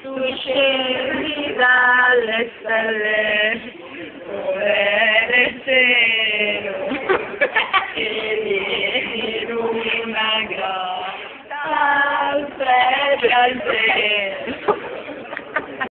Tu scendi dalle stelle, dove è cielo, e vieni in una grotta al freddo al cielo.